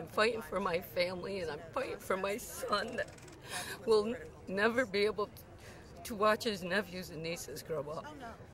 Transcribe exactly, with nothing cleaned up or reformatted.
I'm fighting for my family, and I'm fighting for my son that will never be able to watch his nephews and nieces grow up.